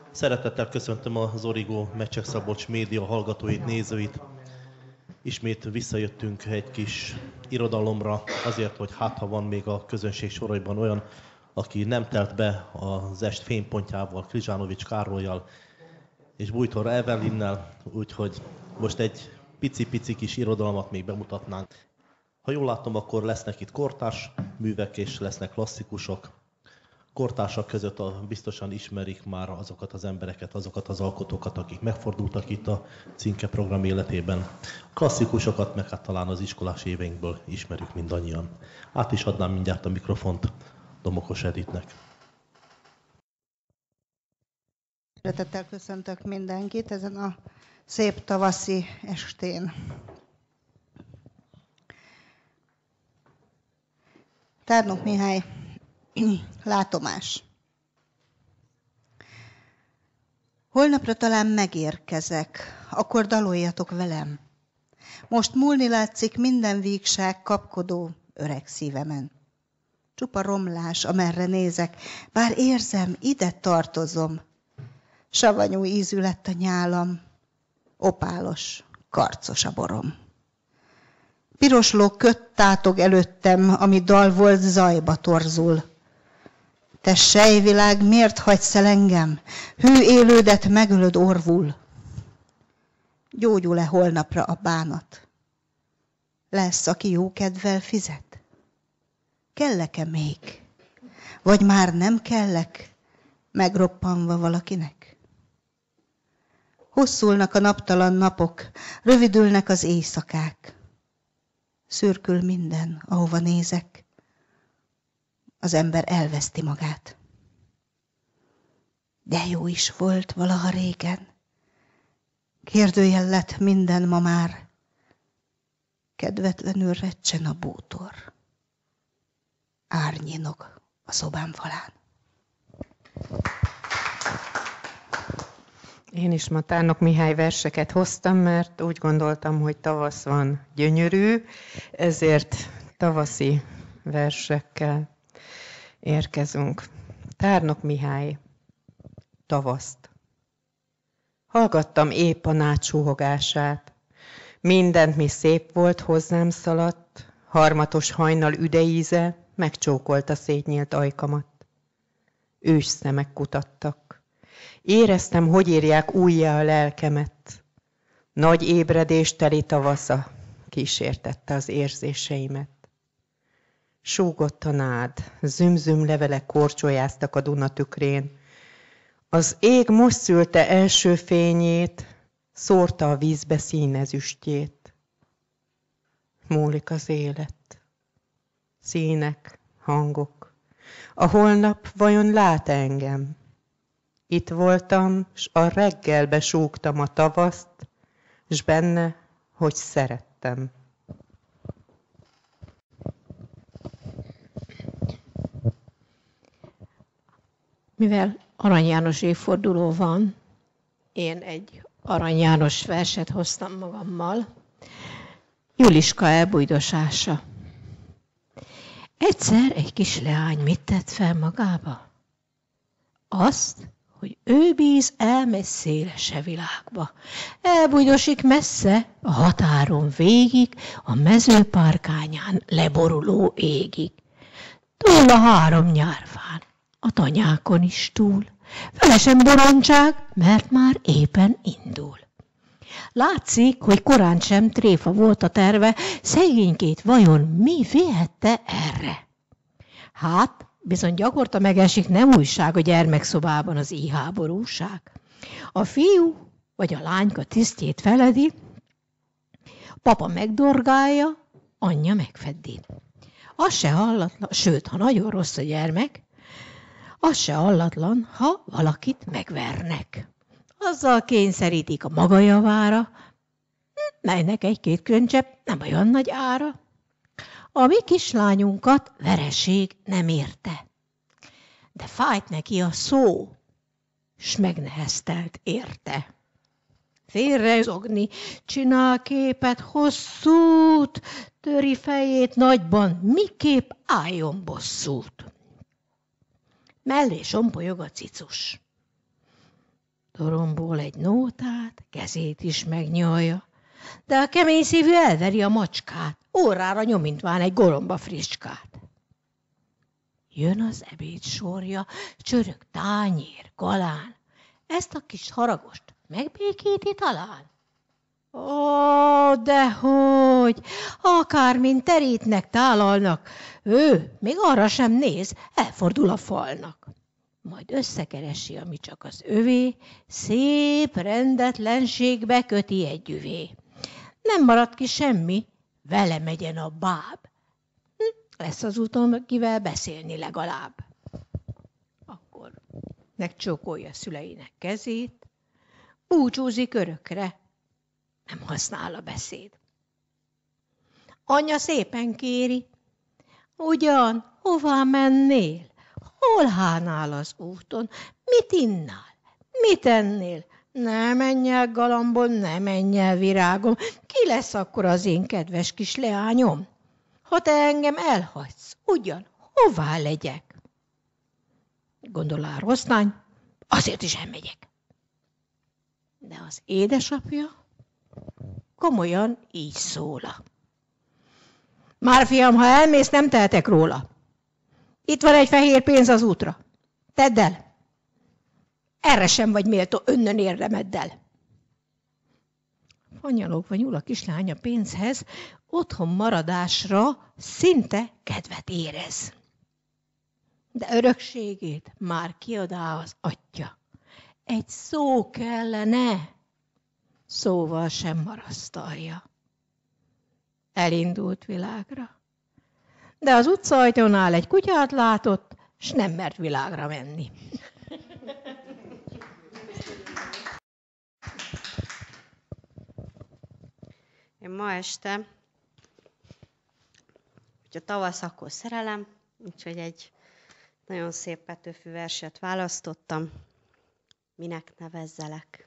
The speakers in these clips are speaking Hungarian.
Szeretettel köszöntöm az Origo Meccsek-Szabolcs média hallgatóit, nézőit. Ismét visszajöttünk egy kis irodalomra, azért, hogy ha van még a közönség soraiban olyan, aki nem telt be az est fénypontjával, Krizsánovics Károllyal és Bújtor Evelynnel, úgyhogy most egy pici-pici kis irodalmat még bemutatnánk. Ha jól látom, akkor lesznek itt kortárs művek és lesznek klasszikusok. Kortársak között biztosan ismerik már azokat az embereket, azokat az alkotókat, akik megfordultak itt a Cinke program életében. A klasszikusokat meg hát talán az iskolás éveinkből ismerjük mindannyian. Át is adnám mindjárt a mikrofont Domokos Editnek. Szeretettel köszöntök mindenkit ezen a szép tavaszi estén. Tárnok Mihály, látomás. Holnapra talán megérkezek, akkor daloljatok velem. Most múlni látszik minden vígság kapkodó öreg szívemen. Csupa romlás, amerre nézek, bár érzem, ide tartozom. Savanyú ízű lett a nyálam, opálos, karcos a borom. Pirosló kött tátog előttem, ami dal volt, zajba torzul. Te sejvilág, miért hagysz el engem? Hű élődet megölöd orvul. Gyógyul-e holnapra a bánat? Lesz, aki jókedvel fizet? Kellek-e még? Vagy már nem kellek, megroppanva valakinek? Hosszulnak a naptalan napok, rövidülnek az éjszakák. Szürkül minden, ahova nézek. Az ember elveszti magát. De jó is volt valaha régen. Kérdőjel lett minden ma már. Kedvetlenül recsen a bútor. Árnyinog a szobám falán. Én is ma Tárnok Mihály verseket hoztam, mert úgy gondoltam, hogy tavasz van, gyönyörű, ezért tavaszi versekkel érkezünk. Tárnok Mihály, tavaszt. Hallgattam épp a nád suhogását. Mindent, mi szép volt, hozzám szaladt, harmatos hajnal üdeíze megcsókolta szétnyílt ajkamat. Ős szemek kutattak. Éreztem, hogy írják újjá a lelkemet. Nagy ébredés teli tavasza kísértette az érzéseimet. Súgott a nád, zümzüm levelek korcsolyáztak a Duna tükrén. Az ég most szülte első fényét, szórta a vízbe színezüstjét. Múlik az élet. Színek, hangok. A holnap vajon lát engem? Itt voltam, s a reggelbe súgtam a tavaszt, s benne, hogy szerettem. Mivel Arany János évforduló van, én egy Arany János verset hoztam magammal. Juliska elbújdosása. Egyszer egy kis leány mit tett fel magába? Azt, hogy ő bíz elmegy szélesebb világba. Elbújdosik messze a határon végig, a mezőpárkányán leboruló égig. Túl a 3 nyárfán, a tanyákon is túl. Vele sem borontság, mert már éppen indul. Látszik, hogy korán sem tréfa volt a terve, szegénykét vajon mi vihette erre? Hát, bizony gyakorta megesik, nem újság a gyermekszobában az íháborúság. A fiú vagy a lányka tisztjét feledi, papa megdorgálja, anyja megfeddi. Az se hallatlan, sőt, ha nagyon rossz a gyermek, az se hallatlan, ha valakit megvernek. Azzal kényszerítik a maga javára, melynek 1-2 könycsepp nem olyan nagy ára. A mi kislányunkat vereség nem érte, de fájt neki a szó, s megneheztelt érte. Félrezogni, csinál képet hosszút, töri fejét nagyban, miképp álljon bosszút. Mellé sompolyog a cicus. Dorombol egy nótát, kezét is megnyalja, de a kemény szívű elveri a macskát, órára nyomintván egy goromba fricskát. Jön az ebéd sorja, csörög tányér, galán, ezt a kis haragost megbékíti talán. Ó, dehogy, akármint terítnek, tálalnak, ő még arra sem néz, elfordul a falnak. Majd összekeresi, ami csak az övé, szép rendetlenségbe köti egy üvé. Nem marad ki semmi, vele megyen a báb. Lesz az úton, kivel beszélni legalább. Akkor megcsókolja szüleinek kezét, búcsúzik örökre, nem használ a beszéd. Anya szépen kéri, ugyan, hová mennél? Hol hánál az úton? Mit innál? Mit ennél? Ne menj el, galambon, ne menj el, virágom. Ki lesz akkor az én kedves kis leányom? Ha te engem elhagysz, ugyan, hová legyek? Gondolá a rossz lány, azért is elmegyek. De az édesapja komolyan így szóla. Már fiam, ha elmész, nem tehetek róla. Itt van egy fehér pénz az útra. Tedd el. Erre sem vagy méltó önnön érdemeddel. Fanyalogva nyúl a kislány a pénzhez, otthon maradásra szinte kedvet érez. De örökségét már kiadá az atya. Egy szó kellene, szóval sem marasztalja. Elindult világra. De az utcaajtónál egy kutyát látott, s nem mert világra menni. Én ma este, hogyha tavasz, akkor szerelem, úgyhogy egy nagyon szép Petőfi verset választottam. Minek nevezzelek?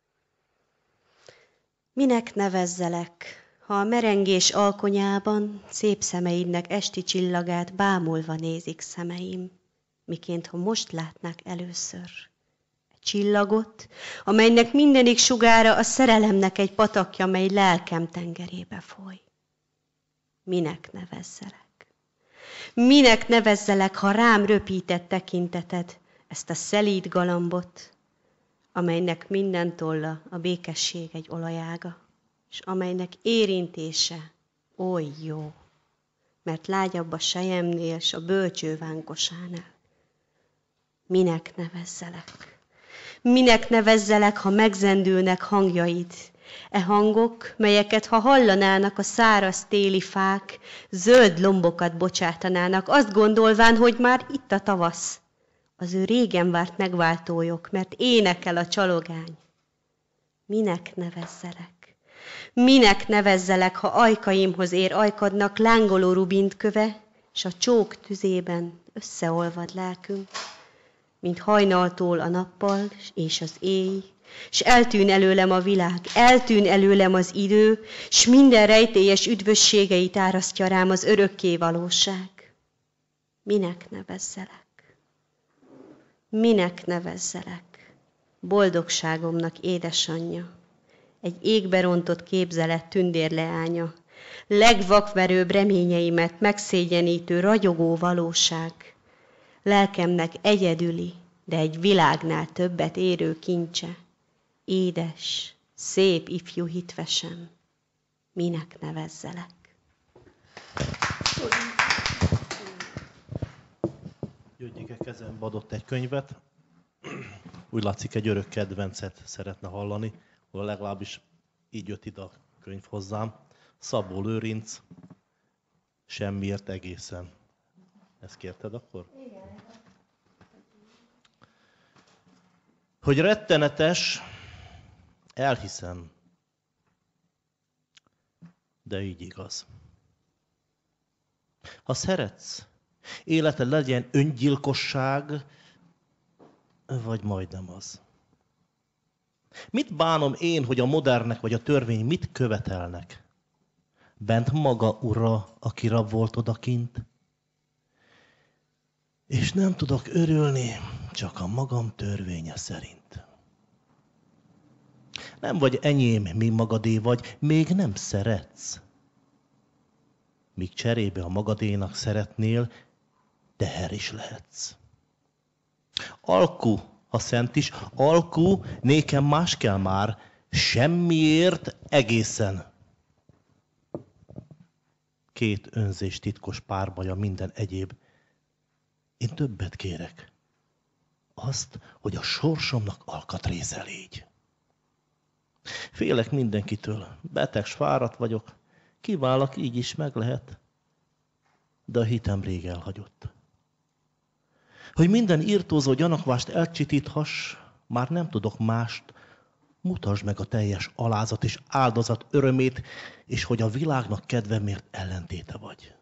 Minek nevezzelek, ha a merengés alkonyában szép szemeidnek esti csillagát bámulva nézik szemeim, miként ha most látnák először. Egy csillagot, amelynek mindenik sugára a szerelemnek egy patakja, mely lelkem tengerébe foly. Minek nevezzelek? Minek nevezzelek, ha rám röpített tekinteted ezt a szelíd galambot, amelynek minden tolla a békesség egy olajága, és amelynek érintése oly jó, mert lágyabb a selyemnél, s a bölcső vánkosánál. Minek nevezzelek? Minek nevezzelek, ha megzendülnek hangjaid? E hangok, melyeket, ha hallanának a száraz téli fák, zöld lombokat bocsátanának, azt gondolván, hogy már itt a tavasz, az ő régen várt megváltójok, mert énekel a csalogány. Minek nevezzelek? Minek nevezzelek, ha ajkaimhoz ér ajkadnak lángoló rubintköve, s a csók tüzében összeolvad lelkünk, mint hajnaltól a nappal és az éj, s eltűn előlem a világ, eltűn előlem az idő, s minden rejtélyes üdvösségeit árasztja rám az örökké valóság. Minek nevezzelek? Minek nevezzelek? Boldogságomnak édesanyja, egy égbe rontott képzelet tündérleánya, legvakverőbb reményeimet megszégyenítő, ragyogó valóság, lelkemnek egyedüli, de egy világnál többet érő kincse, édes, szép ifjú hitvesem, minek nevezzelek? Gyöngyike kezembe adott egy könyvet, úgy látszik egy örök kedvencet szeretne hallani, legalábbis így jött ide a könyv hozzám. Szabó Lőrinc, Semmiért egészen. Ezt kérted akkor? Igen. Hogy rettenetes, elhiszem, de így igaz. Ha szeretsz, életed legyen öngyilkosság, vagy majdnem az. Mit bánom én, hogy a modernek vagy a törvény mit követelnek? Bent maga ura, aki rab volt odakint? És nem tudok örülni, csak a magam törvénye szerint. Nem vagy enyém, míg magadé vagy, még nem szeretsz. Míg cserébe a magadénak szeretnél, teher is lehetsz. Alkú, ha szent is, alkú, nékem más kell már, semmiért egészen. Két önzés titkos párbaja minden egyéb. Én többet kérek. Azt, hogy a sorsomnak alkatrésze légy. Félek mindenkitől, beteg, s fáradt vagyok, kiválok, így is meg lehet, de a hitem rég elhagyott. Hogy minden írtózó gyanakvást elcsitíthass, már nem tudok mást, mutasd meg a teljes alázat és áldozat örömét, és hogy a világnak kedve miért ellentéte vagy.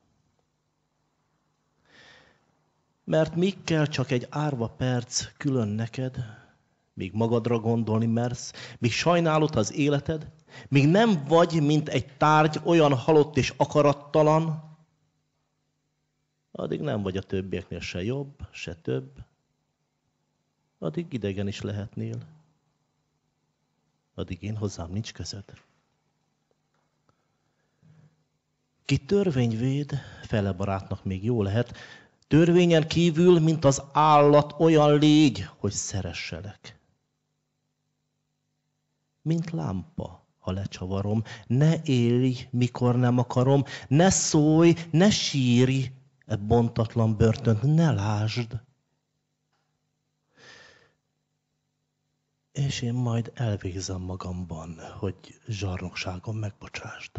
Mert míg kell csak egy árva perc külön neked, míg magadra gondolni mersz, míg sajnálod az életed, míg nem vagy, mint egy tárgy, olyan halott és akarattalan, addig nem vagy a többieknél se jobb, se több, addig idegen is lehetnél, addig én hozzám nincs közöd. Ki törvény véd, fele barátnak még jó lehet, törvényen kívül, mint az állat, olyan légy, hogy szeresselek. Mint lámpa, ha lecsavarom, ne élj, mikor nem akarom, ne szólj, ne sírj, e bontatlan börtönt ne lásd. És én majd elvégzem magamban, hogy zsarnokságom megbocsásd.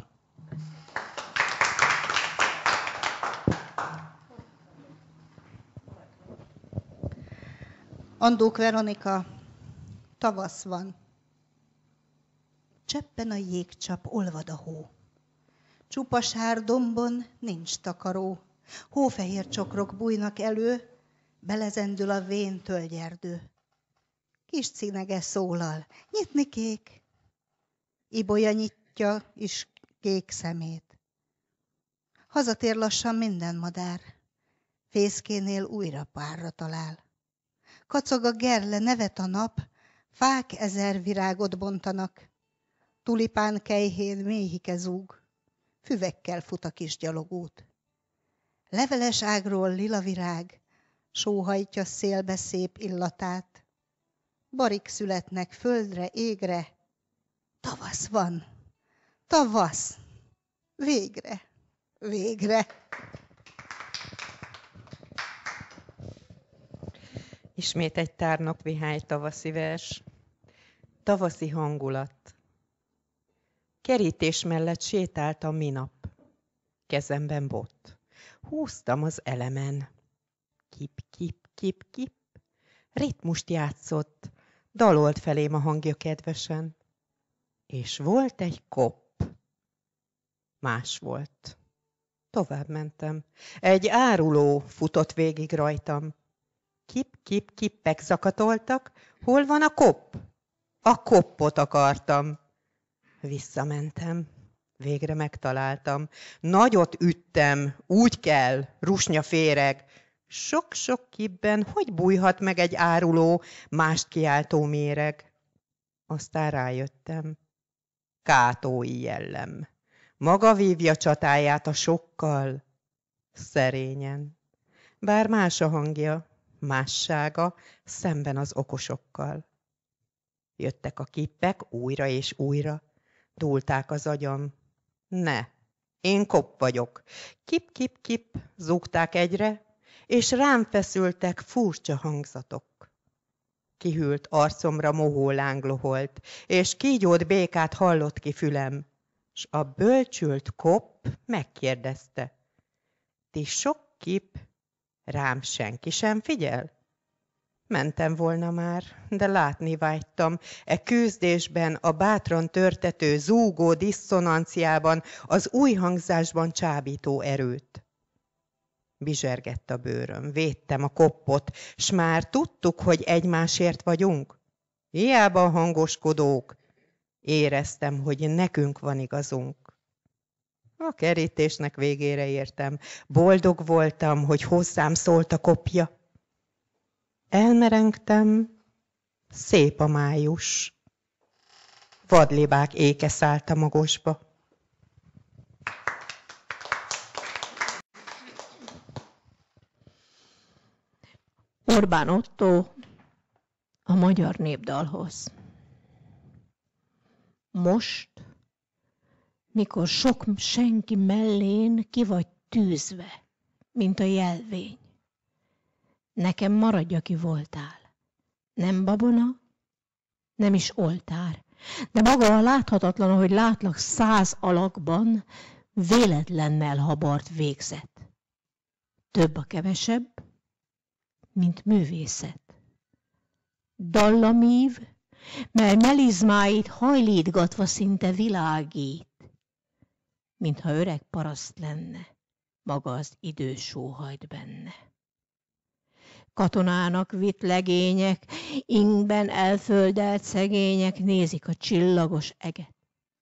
Andók Veronika, tavasz van. Cseppen a jégcsap, olvad a hó. Csupa sár dombon nincs takaró. Hófehér csokrok bújnak elő, belezendül a vén tölgyerdő. Kis cinege szólal, nyitni kék. Ibolya nyitja is kék szemét. Hazatér lassan minden madár. Fészkénél újra párra talál. Kacog a gerle, nevet a nap, fák ezer virágot bontanak. Tulipán kejhén méhike zúg, füvekkel fut a kis gyalogút. Leveles ágról lila virág, sóhajtja szélbe szép illatát. Barik születnek földre, égre, tavasz van, tavasz, végre, végre. Ismét egy Tárnok Mihály tavaszi vers. Tavaszi hangulat. Kerítés mellett sétáltam minap. Kezemben bot. Húztam az elemen. Kip, kip, kip, kip. Ritmust játszott. Dalolt felém a hangja kedvesen. És volt egy kopp. Más volt. Tovább mentem. Egy áruló futott végig rajtam. Kip, kip, kippek zakatoltak. Hol van a kopp? A koppot akartam. Visszamentem. Végre megtaláltam. Nagyot üttem. Úgy kell. Rusnya féreg. Sok-sok kipben hogy bújhat meg egy áruló, mást kiáltó méreg? Aztán rájöttem. Kátói jellem. Maga vívja csatáját a sokkal. Szerényen. Bár más a hangja, mássága, szemben az okosokkal. Jöttek a kippek újra és újra. Dúlták az agyam. Ne, én kopp vagyok. Kip, kip, kip, zúgták egyre, és rám feszültek furcsa hangzatok. Kihűlt arcomra mohó láng loholt, és kígyót békát hallott ki fülem, s a bölcsült kopp megkérdezte. Ti sok kip, rám senki sem figyel? Mentem volna már, de látni vágytam, e küzdésben, a bátran törtető, zúgó diszonanciában, az új hangzásban csábító erőt. Bizsergett a bőröm, védtem a koppot, s már tudtuk, hogy egymásért vagyunk. Hiába hangoskodók, éreztem, hogy nekünk van igazunk. A kerítésnek végére értem, boldog voltam, hogy hozzám szólt a koppja. Elmerengtem, szép a május. vadlibák éke szállt a magosba. Orbán Ottó a magyar népdalhoz. Most, mikor sok senki mellén ki vagy tűzve, mint a jelvény, nekem maradj, aki voltál. Nem babona, nem is oltár, de maga a láthatatlan, ahogy látlak 100 alakban, véletlennel habart végzet. Több a kevesebb, mint művészet. Dallamív, mert melizmáit hajlítgatva szinte világít, mintha öreg paraszt lenne, maga az idő sóhajt benne. Katonának vitt legények, ingben elföldelt szegények nézik a csillagos eget.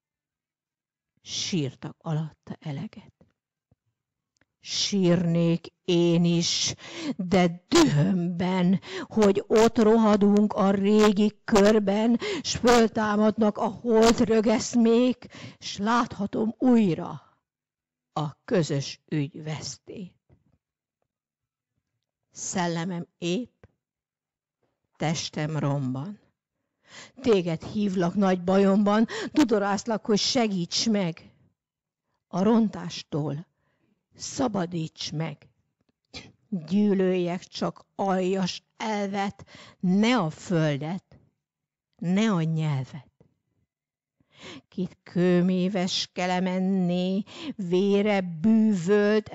Sírtak alatta eleget. Sírnék én is, de dühömben, hogy ott rohadunk a régi körben, s föltámadnak a holt rögeszmék, s láthatom újra a közös ügy vesztét. Szellemem épp, testem romban. Téged hívlak nagy bajomban, dudorázlak, hogy segíts meg. A rontástól szabadíts meg. Gyűlöljek csak aljas elvet, ne a földet, ne a nyelvet. Kit kőméves kelemenné, vére bűvölt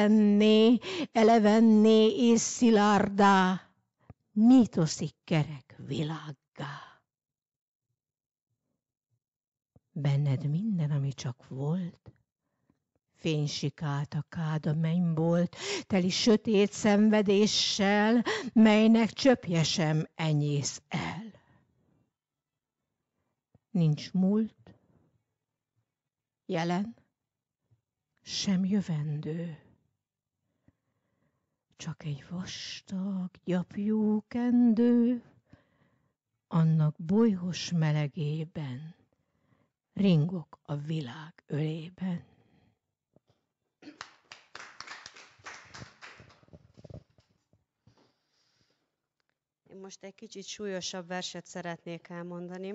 elevenné és szilárdá, mítoszik kerek világgá. Benned minden, ami csak volt, fénysikált a kád a mennybolt, teli sötét szenvedéssel, melynek csöpje sem enyész el. Nincs múlt, jelen, sem jövendő. Csak egy vastag, gyapjú kendő, annak bolyhos melegében ringok a világ ölében. Én most egy kicsit súlyosabb verset szeretnék elmondani.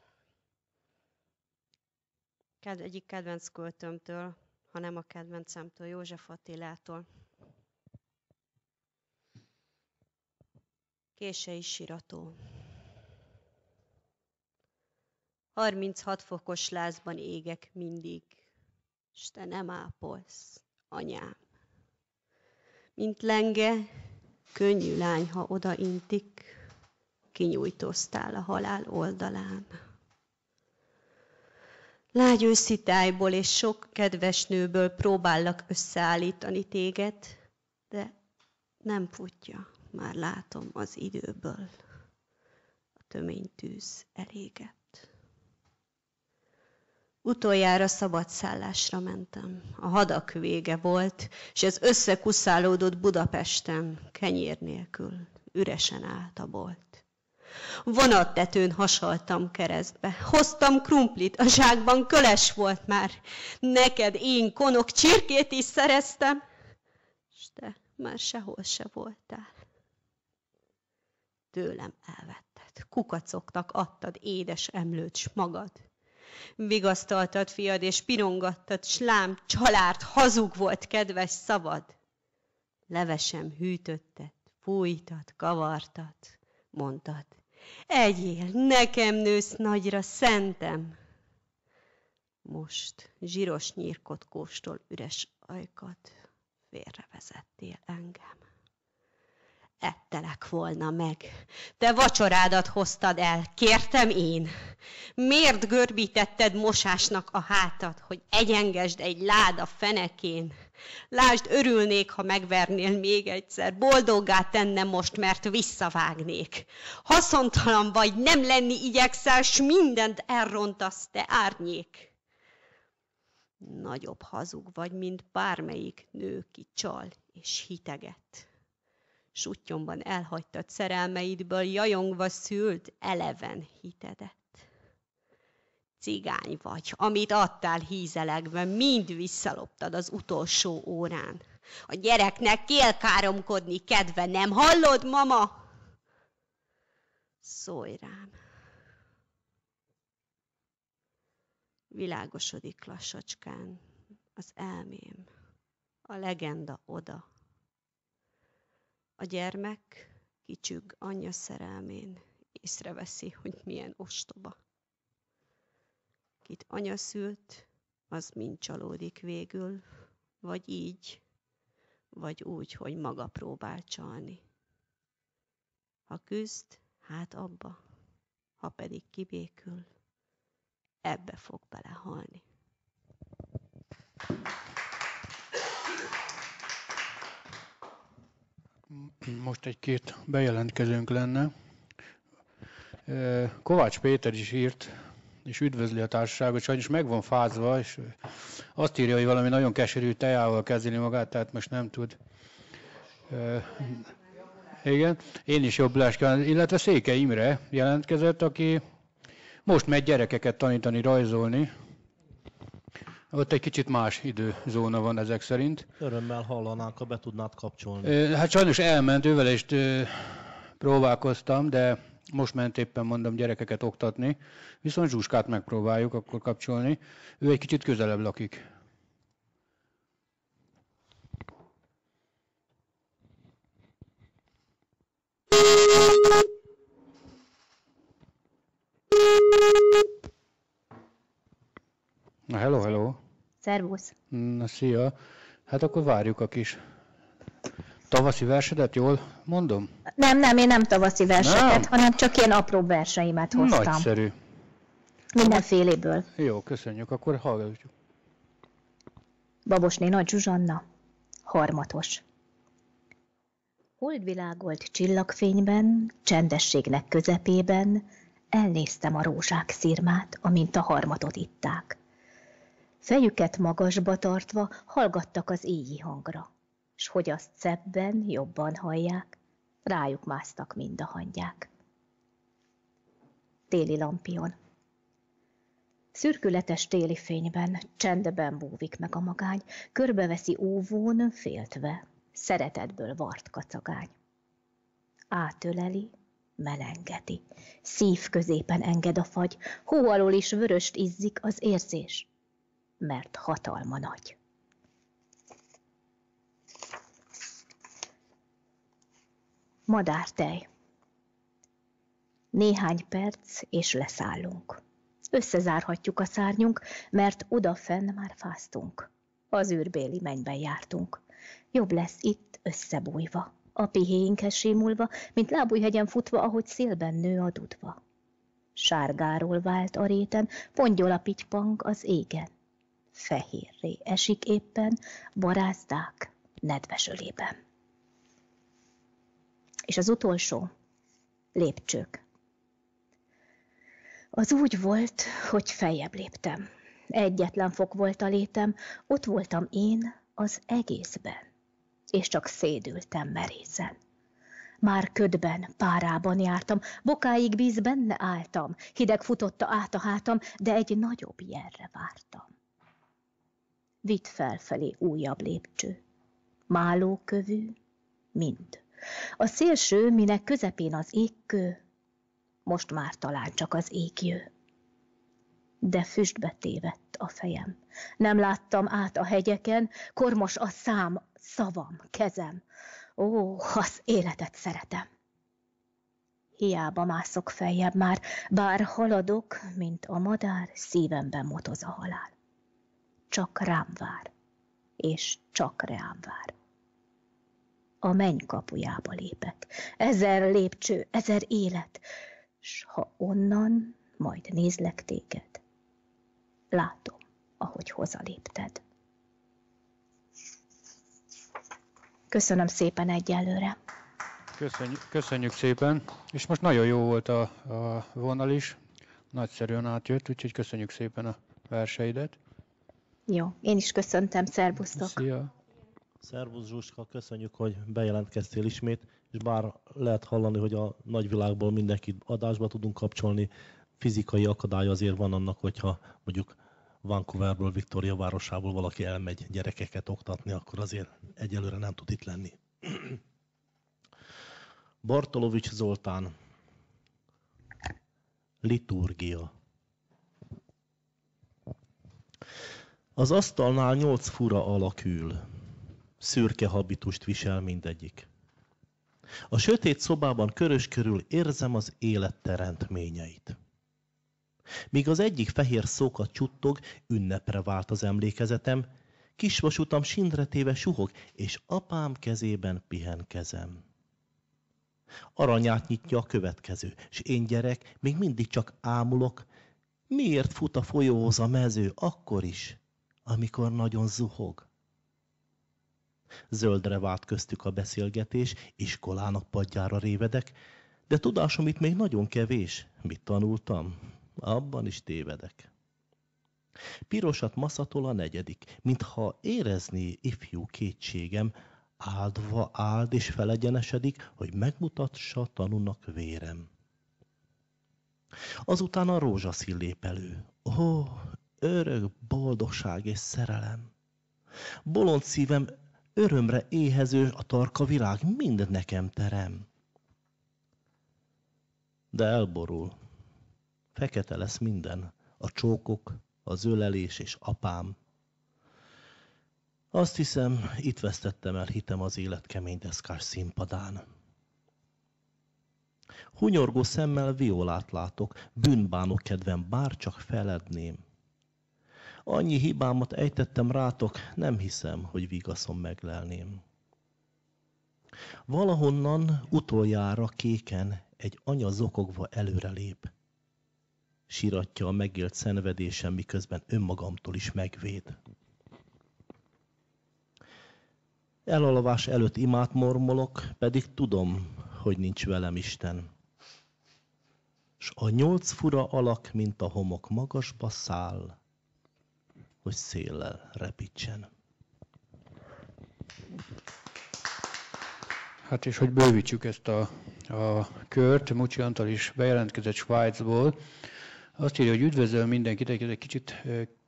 Egyik kedvenc költőmtől, ha nem a kedvencemtől, József Attilától. Kései sirató. 36 fokos lázban égek mindig, s te nem ápolsz, anyám. Mint lenge, könnyű lány, ha odaintik, kinyújtóztál a halál oldalán. Lágy őszi tájból és sok kedves nőből próbállak összeállítani téged, de nem futja, már látom az időből. A tömény tűz elégett. Utoljára szabadszállásra mentem. A hadak vége volt, és ez összekuszálódott Budapesten, kenyér nélkül, üresen állt a bolt. Vonattetőn hasaltam keresztbe. Hoztam krumplit, a zsákban köles volt már. Neked én konok csirkét is szereztem, s te már sehol se voltál. Tőlem elvetted, kukacoknak adtad édes emlőt s magad. Vigasztaltad fiad és pirongattad, s lám, csalárt, hazug volt kedves szavad. Levesem hűtötted, fújtad, kavartad, mondtad. Egyél, nekem nősz nagyra, szentem. Most zsíros nyírkot kóstol üres ajkat, félrevezettél engem. Ettelek volna meg, te vacsorádat hoztad el, kértem én. Miért görbítetted mosásnak a hátad, hogy egyengesd egy láda fenekén? Lásd, örülnék, ha megvernél még egyszer, boldoggá tenne most, mert visszavágnék. Haszontalan vagy, nem lenni igyekszel, s mindent elrontasz, te árnyék. Nagyobb hazug vagy, mint bármelyik nő, ki csal és hiteget. Suttyomban elhagytad szerelmeidből, jajongva szült eleven hitedet. Cigány vagy, amit adtál hízelekben, mind visszaloptad az utolsó órán. A gyereknek kélkáromkodni kedve, nem hallod, mama? Szólj rám. Világosodik lassacskán az elmém, a legenda oda. A gyermek kicsügg anyja szerelmén, észreveszi, hogy milyen ostoba. Kit anya szült, az mind csalódik végül, vagy így, vagy úgy, hogy maga próbál csalni. Ha küzd, hát abba, ha pedig kibékül, ebbe fog belehalni. Most egy-két bejelentkezőnk lenne. Kovács Péter is írt, és üdvözli a társaságot, sajnos meg van fázva, és azt írja, hogy valami nagyon keserű tejával kezeli magát, tehát most nem tud. Igen, én is jobbulást kívánok, illetve Székely Imre jelentkezett, aki most megy gyerekeket tanítani, rajzolni. Ott egy kicsit más időzóna van ezek szerint. Örömmel hallanánk, ha be tudnád kapcsolni. Hát sajnos elment, ővel is próbálkoztam, de most ment éppen, mondom, gyerekeket oktatni. Viszont Zsuskát megpróbáljuk akkor kapcsolni. Ő egy kicsit közelebb lakik. Na, hello. Szervusz. Na, szia. Hát akkor várjuk a kis tavaszi versedet, jól mondom? Nem, én nem tavaszi verseket, Nem? hanem csak ilyen apró verseimet hoztam. Nagyszerű. Mindenféléből. Jó, köszönjük, akkor hallgatjuk. Babosné Nagy Zsuzsanna, harmatos. Holdvilágolt csillagfényben, csendességnek közepében elnéztem a rózsák szirmát, amint a harmatot itták. Fejüket magasba tartva hallgattak az éji hangra, s hogy azt szebben, jobban hallják, rájuk másztak mind a hangyák. Téli lampion. Szürkületes téli fényben, csendben búvik meg a magány, körbeveszi óvón, féltve, szeretetből vart kacagány. Átöleli, melengeti, szív középen enged a fagy, hó alól is vöröst izzik az érzés, mert hatalma nagy. Madártej. Néhány perc, és leszállunk. Összezárhatjuk a szárnyunk, mert odafenn már fáztunk. Az űrbéli mennyben jártunk. Jobb lesz itt összebújva, a pihéinkhez simulva, mint Lábújhegyen futva, ahogy szélben nő a dudva. Sárgáról vált a réten, pongyol a pitypang az égen. Fehérré esik éppen, barázdák nedves ölében. És az utolsó, lépcsők. Az úgy volt, hogy feljebb léptem. Egyetlen fok volt a létem, ott voltam én az egészben, és csak szédültem merészen. Már ködben, párában jártam, bokáig víz benne álltam, hideg futotta át a hátam, de egy nagyobb jelre vártam. Vitt felfelé újabb lépcső, málókövű, mind. A szélső, minek közepén az égkő, most már talán csak az égjő. De füstbe tévedt a fejem. Nem láttam át a hegyeken, kormos a szám, szavam, kezem. Ó, az életet szeretem. Hiába mászok feljebb már, bár haladok, mint a madár, szívemben motoz a halál. Csak rám vár, és csak rám vár. A menny kapujába lépek, 1000 lépcső, 1000 élet, s ha onnan majd nézlek téged, látom, ahogy hozalépted. Köszönöm szépen egyelőre. Köszönjük szépen, és most nagyon jó volt a vonal is, nagyszerűen átjött, úgyhogy köszönjük szépen a verseidet. Jó, én is köszöntem, szervusztok. Szia! Szervusz Zsuska, köszönjük, hogy bejelentkeztél ismét, és bár lehet hallani, hogy a nagyvilágból mindenkit adásba tudunk kapcsolni, fizikai akadály azért van annak, hogyha mondjuk Vancouverből, Victoria városából valaki elmegy gyerekeket oktatni, akkor azért egyelőre nem tud itt lenni. Bartolovics Zoltán. Liturgia. Az asztalnál 8 fura alak ül. Szürke habitust visel mindegyik. A sötét szobában körös körül érzem az élet teremtményeit. Míg az egyik fehér szókat csuttog, ünnepre vált az emlékezetem, kisvasutam sindre téve suhog, és apám kezében pihen kezem. Aranyát nyitja a következő, s én gyerek még mindig csak ámulok, miért fut a folyóhoz a mező akkor is, amikor nagyon zuhog. Zöldre vált köztük a beszélgetés, iskolának padjára révedek, de tudásom itt még nagyon kevés. Mit tanultam? Abban is tévedek. Pirosat maszatol a negyedik, mintha érezné ifjú kétségem, áldva áld és felegyenesedik, hogy megmutassa tanúnak vérem. Azután a rózsaszín lép elő. Ó, örök boldogság és szerelem! Bolond szívem örömre éhező, a tarka világ mind nekem terem. De elborul. Fekete lesz minden, a csókok, az ölelés és apám. Azt hiszem, itt vesztettem el hitem az élet kemény deszkás színpadán. Hunyorgó szemmel Violát látok, bűnbánó kedvem bárcsak feledném. Annyi hibámat ejtettem rátok, nem hiszem, hogy vigaszom meglelném. Valahonnan utoljára kéken egy anya zokogva előrelép. Siratja a megélt szenvedésem, miközben önmagamtól is megvéd. Elalvás előtt imát mormolok, pedig tudom, hogy nincs velem Isten. S a 8 fura alak, mint a homok magasba száll, hogy széllel repítsen. Hát és hogy bővítsük ezt a kört, Mucsi Antal is bejelentkezett Svájcból. Azt írja, hogy üdvözöl mindenkit, egy kicsit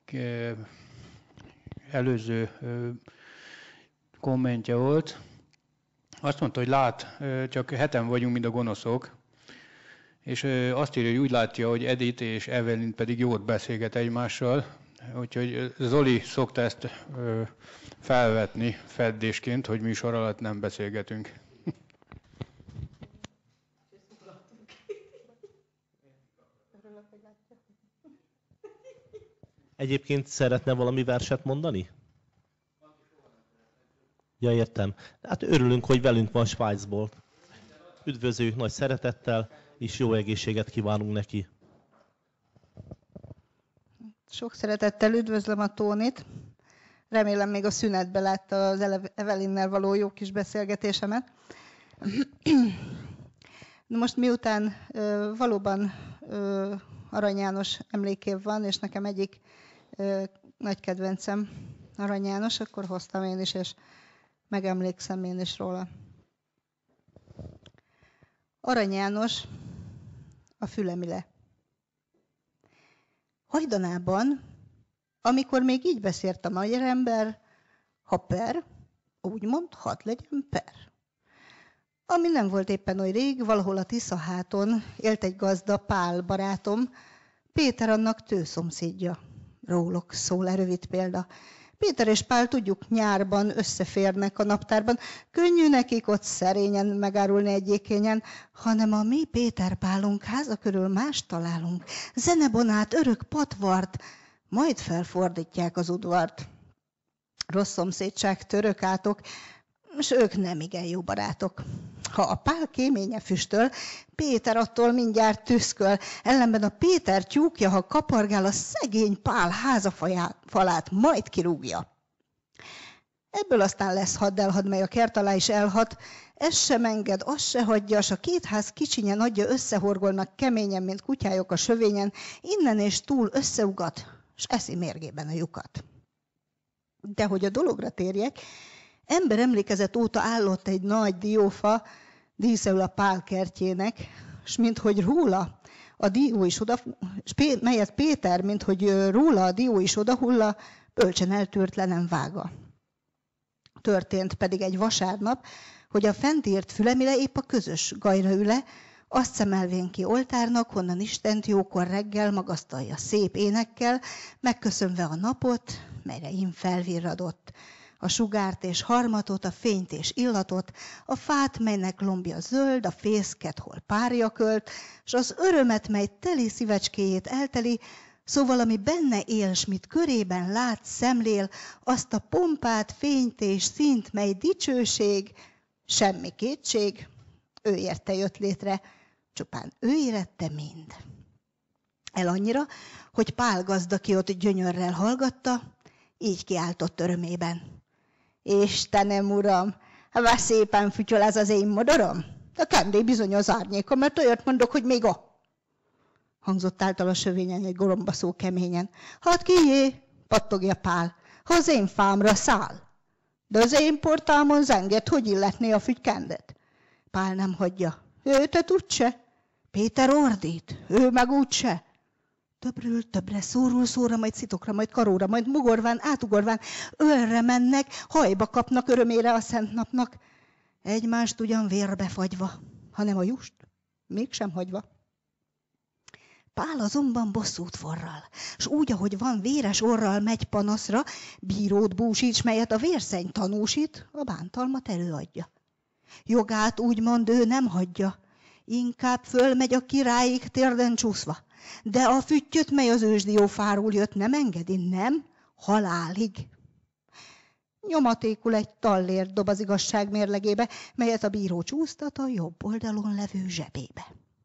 előző kommentje volt. Azt mondta, hogy lát, csak heten vagyunk, mint a gonoszok. És azt írja, hogy úgy látja, hogy Edith és Evelyn pedig jót beszélget egymással. Úgyhogy Zoli szokta ezt felvetni feddésként, hogy műsor alatt nem beszélgetünk. Egyébként szeretne valami verset mondani? Ja, értem. Hát örülünk, hogy velünk van Svájcból. Üdvözöljük nagy szeretettel, és jó egészséget kívánunk neki. Sok szeretettel üdvözlöm a Tónit. Remélem még a szünetben látta az Evelynnel való jó kis beszélgetésemet. Most miután valóban Arany János emlékév van, és nekem egyik nagy kedvencem Arany János, akkor hoztam én is, és megemlékszem én is róla. Arany János, a Fülemile. Hajdanában, amikor még így beszélt a magyar ember, ha per, úgymond, hadd legyen per. Ami nem volt éppen oly rég, valahol a Tiszaháton élt egy gazda, Pál barátom, Péter annak tőszomszédja. Róluk szól a rövid példa. Péter és Pál, tudjuk, nyárban összeférnek a naptárban. Könnyű nekik ott szerényen megárulni egy ékényen, hanem a mi Péter Pálunk háza körül más találunk. Zenebonát, örök patvart, majd felfordítják az udvart. Rossz szomszédság, török átok, és ők nem igen jó barátok. Ha a Pál kéménye füstöl, Péter attól mindjárt tüszköl, ellenben a Péter tyúkja, ha kapargál, a szegény Pál házafalát majd kirúgja. Ebből aztán lesz haddelhad, mely a kert alá is elhat, ez sem enged, azt se hagyja, s a két ház kicsinyen adja, összehorgolnak keményen, mint kutyájok a sövényen, innen és túl összeugat, s eszi mérgében a lyukat. De hogy a dologra térjek, ember emlékezet óta állott egy nagy diófa, díszeül a Pál kertjének, s minthogy róla melyet Péter, mint hogy róla a dió is odahulla, bölcsen eltűrt le nem vága. Történt pedig egy vasárnap, hogy a fent írt Fülemile épp a közös gajra üle, azt szemelvén ki oltárnak, honnan Istent jókor reggel magasztalja szép énekkel, megköszönve a napot, melyre im felvirradott, a sugárt és harmatot, a fényt és illatot, a fát, melynek lombja zöld, a fészket, hol párja költ, s az örömet, mely teli szívecskéjét elteli, szóval, ami benne él, s mit körében lát, szemlél, azt a pompát, fényt és színt, mely dicsőség, semmi kétség, ő érte jött létre, csupán ő érette mind. El annyira, hogy Pál gazda, ki ott gyönyörrel hallgatta, így kiáltott örömében. Istenem, uram, hát szépen fütyöl ez az én modorom? A kendé bizony az árnyéka, mert olyat mondok, hogy még a... Hangzott általa sövényen egy gorombaszó keményen. Hát kijé, pattogja Pál, ha az én fámra száll. De az én portámon zenged, hogy illetné a fügykendet? Pál nem hagyja. Őtet úgyse. Péter ordít, ő meg úgyse. Többről többre, szóról szóra, majd szitokra, majd karóra, majd mugorván, átugorván, ölre mennek, hajba kapnak örömére a szent napnak. Egymást ugyan vérbe fagyva, hanem a just mégsem hagyva. Pál azonban bosszút forral, s úgy, ahogy van, véres orral megy panaszra, bírót búsíts, melyet a vérszenny tanúsít, a bántalmat előadja. Jogát úgymond ő nem hagyja, inkább fölmegy a királyig térden csúszva, de a füttyöt, mely az ősdiófáról jött, nem engedi, nem, halálig. Nyomatékul egy tallért dob az igazság mérlegébe, melyet a bíró csúsztat a jobb oldalon levő zsebébe.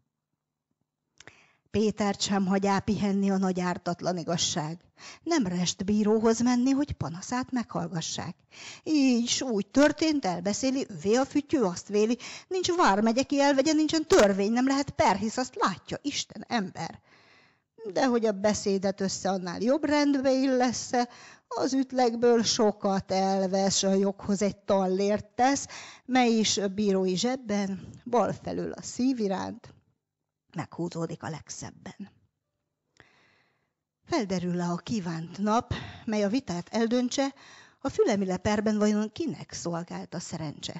Pétert sem hagyá pihenni a nagy ártatlan igazság. Nem rest bíróhoz menni, hogy panaszát meghallgassák. Így s úgy történt, elbeszéli, ővé a fütyű, azt véli. Nincs vármegye, ki elvegye, nincsen törvény, nem lehet per, hisz azt látja Isten, ember. De hogy a beszédet össze annál jobb rendbe illesz-e, az ütlegből sokat elvesz, a joghoz egy tallért tesz, mely is a bírói zsebben, bal felül a szív iránt, meghúzódik a legszebben. Felderül le a kívánt nap, mely a vitát eldöntse, a Fülemile perben vajon kinek szolgált a szerencse.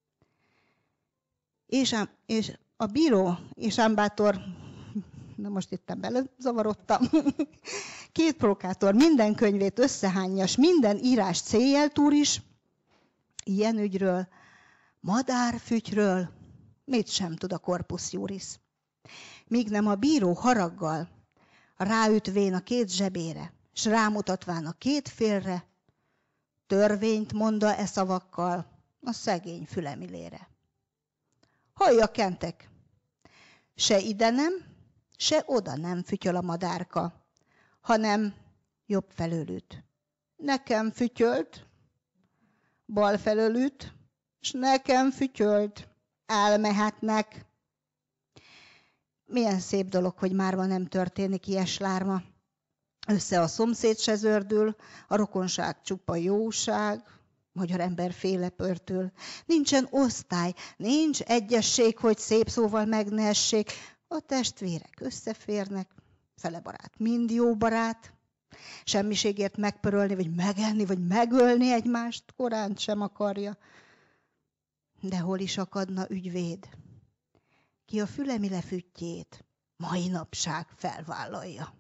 És a bíró és ámbátor, na most itt belezavarodtam, két prokátor minden könyvét összehányas, minden írás céljel túr is, ilyen ügyről, madárfütyről, mit sem tud a corpus juris. Míg nem a bíró haraggal, ráütvén a két zsebére, s rámutatván a két félre, törvényt monda e szavakkal a szegény Fülemilére. Hallja, kentek, se ide nem, se oda nem fütyöl a madárka, hanem jobb felől üt. Nekem fütyölt, bal felől üt, s nekem fütyölt, elmehetnek. Milyen szép dolog, hogy márva nem történik ilyes lárma. Össze a szomszéd se zördül, a rokonság csupa jóság, magyar ember féle pörtül. Nincsen osztály, nincs egyesség, hogy szép szóval meg ne essék. A testvérek összeférnek, fele barát, mind jó barát. Semmiségért megpörölni, vagy megenni, vagy megölni egymást korán sem akarja. De hol is akadna ügyvéd? Ki a Fülemile füttyét mai napság felvállalja.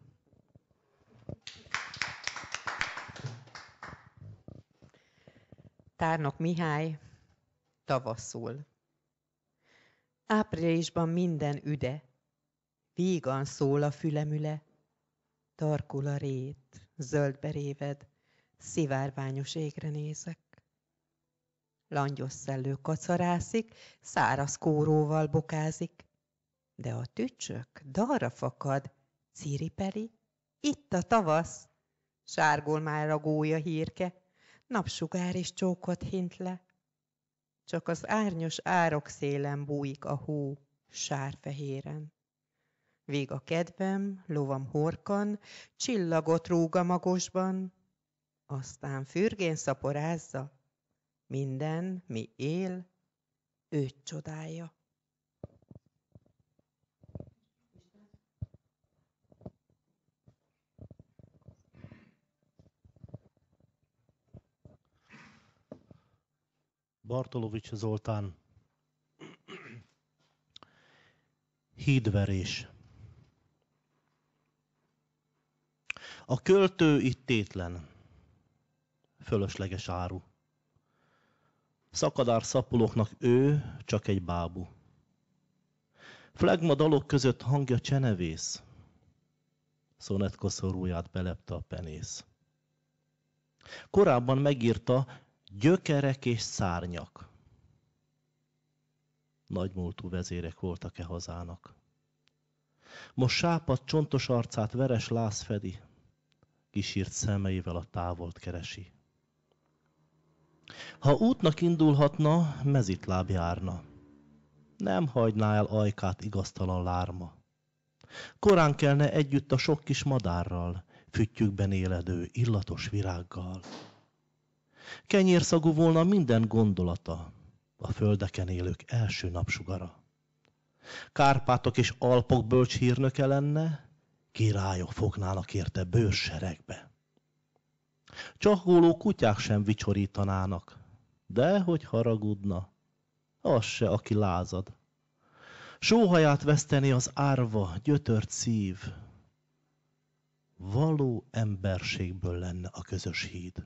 Tárnok Mihály, tavaszul. Áprilisban minden üde, vígan szól a fülemüle, tarkul a rét, zöldbe réved, szivárványos égre nézek. Langyos szellő kacarászik, száraz kóróval bokázik, de a tücsök dalra fakad, ciripeli, itt a tavasz, sárgul már a gólya hírke, napsugár is csókot hint le. Csak az árnyos árok szélen bújik a hó sárfehéren. Vég a kedvem, lovam horkan, csillagot rúg a magosban, aztán fürgén szaporázza, minden, mi él, őt csodálja. Bartolovics Zoltán. Hídverés. A költő itt tétlen, fölösleges áru. Szakadár szapulóknak ő csak egy bábú. Flegma dalok között hangja csenevész, szonetkoszorúját belepte a penész. Korábban megírta gyökerek és szárnyak. Nagymúltú vezérek voltak-e hazának. Most sápadt csontos arcát veres láz fedi, kisírt szemeivel a távolt keresi. Ha útnak indulhatna, mezitláb járna. Nem hagyná el ajkát igaztalan lárma. Korán kelne együtt a sok kis madárral, füttyükben éledő, illatos virággal. Kenyérszagú volna minden gondolata, a földeken élők első napsugara. Kárpátok és Alpok bölcs hírnöke lenne, királyok fognának érte bőrseregbe. Csahgóló kutyák sem vicsorítanának, de hogy haragudna, az se, aki lázad. Sóhaját veszteni az árva, gyötört szív. Való emberségből lenne a közös híd.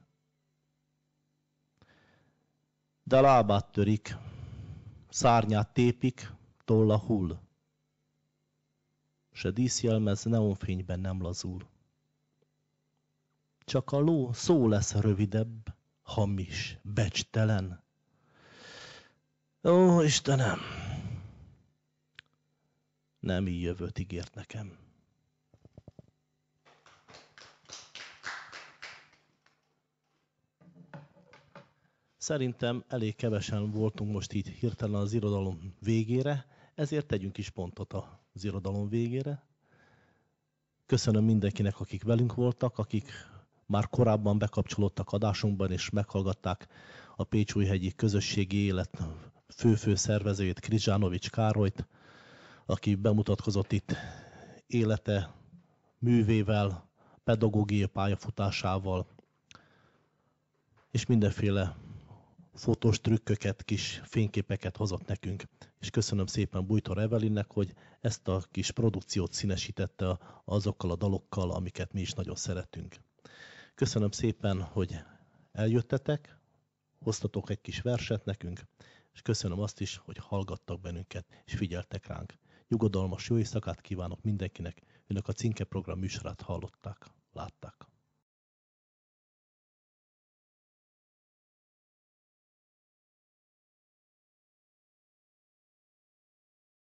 De lábát törik, szárnyát tépik, tolla hull. Se díszjelmez neonfényben nem lazul. Csak a ló szó lesz rövidebb, hamis, becstelen. Ó, Istenem! Nem így jövőt ígért nekem. Szerintem elég kevesen voltunk most így hirtelen az irodalom végére, ezért tegyünk is pontot az irodalom végére. Köszönöm mindenkinek, akik velünk voltak, akik már korábban bekapcsolódtak adásunkban, és meghallgatták a Pécsújhegyi Közösségi Élet fő szervezőjét, Krizsánovics Károlyt, aki bemutatkozott itt élete, művével, pedagógiai pályafutásával, és mindenféle fotós trükköket, kis fényképeket hozott nekünk. És köszönöm szépen Bújtor Evelinnek, hogy ezt a kis produkciót színesítette azokkal a dalokkal, amiket mi is nagyon szeretünk. Köszönöm szépen, hogy eljöttetek, hoztatok egy kis verset nekünk, és köszönöm azt is, hogy hallgattak bennünket, és figyeltek ránk. Nyugodalmas jó éjszakát kívánok mindenkinek, önök a Cinke program műsorát hallották.